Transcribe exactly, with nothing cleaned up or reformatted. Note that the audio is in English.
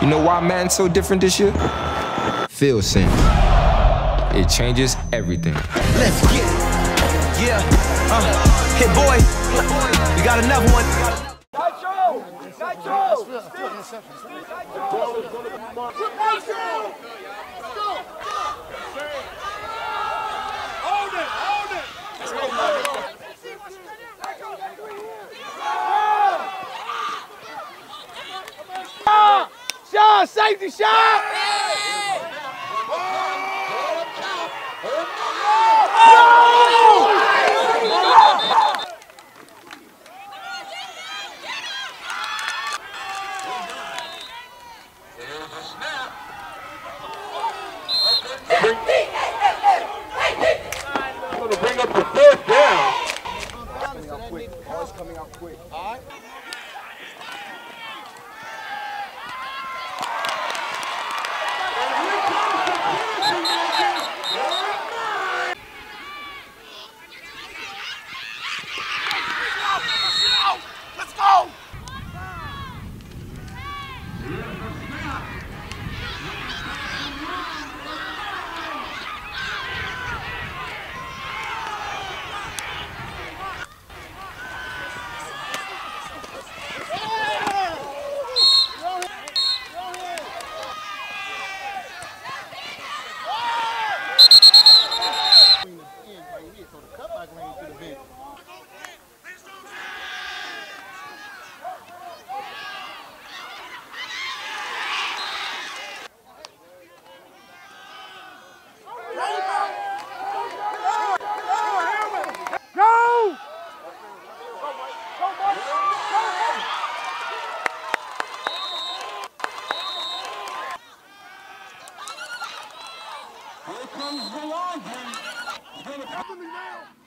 You know why Madden's so different this year? Field sim. It changes everything. Let's get it. Yeah. Uh, hit boy. We got another one. Nitro! Nitro! Hold it! Hold it! Let's go, Mike. Shot! Safety shot! Going to bring up the third down. Coming out quick. Ball's coming out quick. All right. Let's go! Here comes the laundry.